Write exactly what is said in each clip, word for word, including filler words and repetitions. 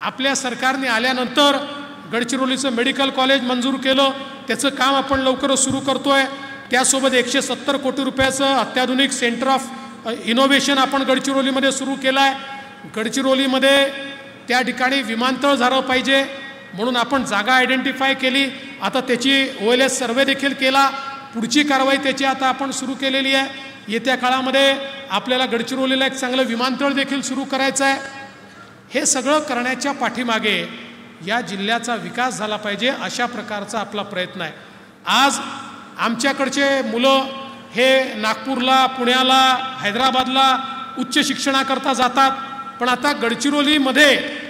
आपल्या सरकारने आल्यानंतर गडचिरोलीचं मेडिकल कॉलेज मंजूर केलं, त्याचं काम आपण लवकरच सुरू करतोय। त्यासोबत एकशे सत्तर कोटी रुपयाचं अत्याधुनिक सेंटर ऑफ इनोव्हेशन आपण गडचिरोलीमध्ये सुरू केलं आहे। गडचिरोलीमध्ये त्या ठिकाणी विमानतळ झालं पाहिजे म्हणून आपण जागा आयडेंटिफाय केली, आता त्याची ओ एल एस सर्वे देखील केला, पुढची कारवाई त्याची आता आपण सुरू केलेली आहे। येत्या काळामध्ये आपल्याला गडचिरोलीला एक चांगलं विमानतळ देखील सुरू करायचं आहे। हे सगळं करण्याच्या पाठीमागे या जिल्ह्याचा विकास झाला पाहिजे अशा प्रकारचा आपला प्रयत्न आहे। आज आमच्याकडचे मुलं हे नागपूरला, पुण्याला, हैदराबादला उच्च शिक्षणाकरता जातात, पण आता गडचिरोलीमध्ये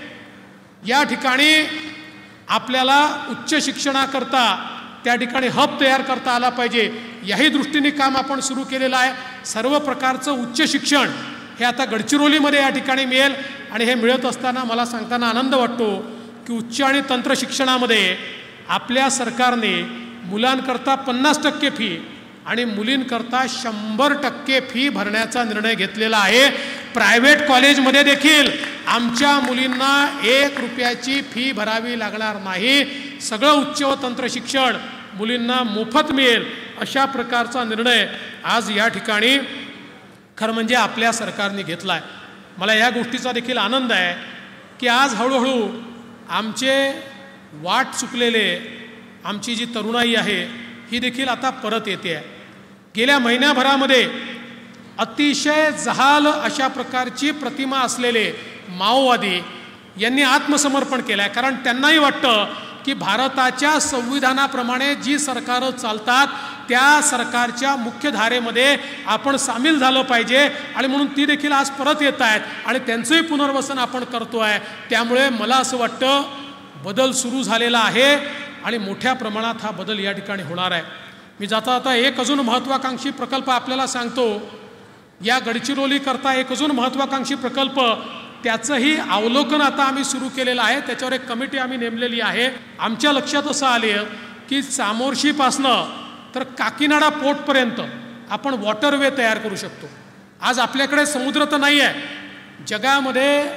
या ठिकाणी आपल्याला उच्च शिक्षणाकरता त्या ठिकाणी हब तयार करता आला पाहिजे, याही दृष्टीने काम आपण सुरू केलेलं आहे। सर्व प्रकारचं उच्च शिक्षण हे आता गडचिरोलीमध्ये या ठिकाणी मिळेल आणि हे मिळत असताना मला सांगताना आनंद वाटतो की उच्च आणि तंत्र शिक्षणामध्ये आपल्या सरकारने मुलांकरता पन्नास टक्के फी आणि मुलींकरता शंभर टक्के फी भरण्याचा निर्णय घेतलेला आहे। प्रायव्हेट कॉलेजमध्ये देखील आमच्या मुलींना एक रुपयाची फी भरावी लागणार नाही, सगळं उच्च व तंत्र शिक्षण मुलींना मोफत मिळेल अशा प्रकारचा निर्णय आज या ठिकाणी खरं म्हणजे आपल्या सरकारने घेतला आहे। मला या गोष्टीचा देखील आनंद आहे की आज हळूहळू आमचे वाट चुकलेले आमची जी तरुणाई आहे ही देखील आता परत येते आहे। गेल्या महिन्याभरामध्ये अतिशय जहाल अशा प्रकारची प्रतिमा असलेले माओवादी यांनी आत्मसमर्पण केलं आहे, कारण त्यांनाही वाटतं की भारताच्या संविधानाप्रमाणे जी सरकारं चालतात त्या सरकारच्या मुख्य धारेमध्ये आपण सामील झालं पाहिजे आणि म्हणून ती देखील आज परत येत आहेत आणि त्यांचंही पुनर्वसन आपण करतो आहे। त्यामुळे मला असं वाटतं बदल सुरू झालेला आहे आणि मोठ्या प्रमाणात हा बदल या ठिकाणी होणार आहे। मी जाता आता एक अजून महत्त्वाकांक्षी प्रकल्प आपल्याला सांगतो। या गडचिरोलीकरता एक अजून महत्त्वाकांक्षी प्रकल्प, त्याचंही अवलोकन आता आम्ही सुरू केलेलं आहे, त्याच्यावर एक कमिटी आम्ही नेमलेली आहे। आमच्या लक्षात असं आलं की चामोर्शीपासनं तर काकीनाडा पोर्टपर्यंत आपण वॉटरवे तयार करू शकतो। आज आपल्याकडे समुद्र तर नाही आहे, जगामध्ये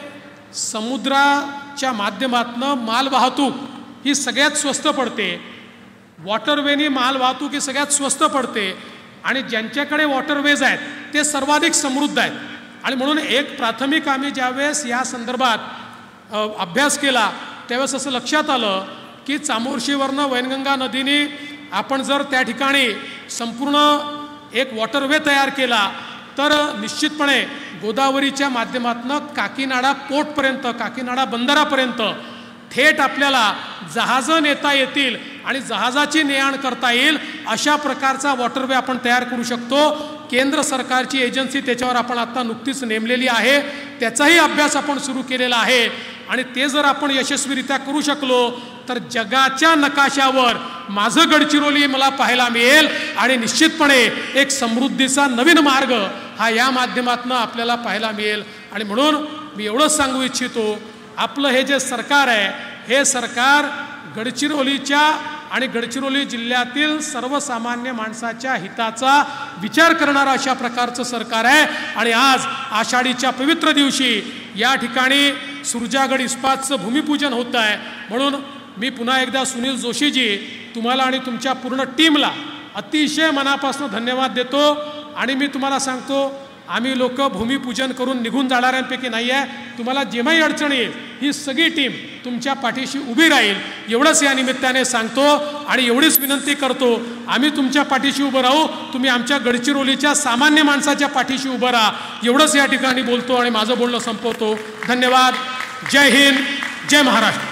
समुद्राच्या माध्यमातून मालवाहतूक ही सगळ्यात स्वस्त पडते, वॉटरवेनी मालवाहतूक ही सगळ्यात स्वस्त पडते आणि ज्यांच्याकडे वॉटरवेज आहेत ते सर्वाधिक समृद्ध आहेत। आणि म्हणून एक प्राथमिक आम्ही ज्यावेळेस या संदर्भात अभ्यास केला त्यावेळेस असं लक्षात आलं की चामोर्शीवरनं वैनगंगा नदीने आपण जर त्या ठिकाणी संपूर्ण एक वॉटरवे तयार केला तर निश्चितपणे गोदावरीच्या माध्यमातून काकीनाडा पोर्टपर्यंत, काकीनाडा बंदरापर्यंत थेट आपल्याला जहाजं नेता येतील आणि जहाजाची ने-आण करता येईल अशा प्रकारचा वॉटरवे आपण तयार करू शकतो। केंद्र सरकारची एजन्सी त्याच्यावर आपण आता नुकतीच नेमलेली आहे, त्याचाही अभ्यास आपण सुरू केलेला आहे आणि ते जर आपण यशस्वीरित्या करू शकलो तर जगाच्या नकाशावर माझं गडचिरोली मला पाहायला मिळेल आणि निश्चितपणे एक समृद्धीचा नवीन मार्ग हा या माध्यमातून आपल्याला पाहायला मिळेल। आणि म्हणून मी एवढंच सांगू इच्छितो, आपलं हे जे सरकार आहे हे सरकार गडचिरोलीच्या आणि गडचिरोली जिल्ह्यातील सर्वसामान्य माणसाच्या हिताचा विचार करणारं अशा प्रकारचं सरकार आहे। आणि आज आषाढीच्या पवित्र दिवशी या ठिकाणी सुरजागड इस्पातचं भूमिपूजन होत आहे, म्हणून मी पुन्हा एकदा सुनील जोशीजी तुम्हाला आणि तुमच्या पूर्ण टीमला अतिशय मनापासून धन्यवाद देतो। आणि मी तुम्हाला सांगतो, आम्ही लोक भूमिपूजन करून निघून जाणाऱ्यांपैकी नाही आहे, तुम्हाला जेव्हाही अडचण येईल ही सगळी टीम तुमच्या पाठीशी उभी राहील एवढंच या निमित्ताने सांगतो आणि एवढीच विनंती करतो, आम्ही तुमच्या पाठीशी उभं राहू, तुम्ही आमच्या गडचिरोलीच्या सामान्य माणसाच्या पाठीशी उभं राहा एवढंच या ठिकाणी बोलतो आणि माझं बोलणं संपवतो। धन्यवाद। जय हिंद, जय महाराष्ट्र।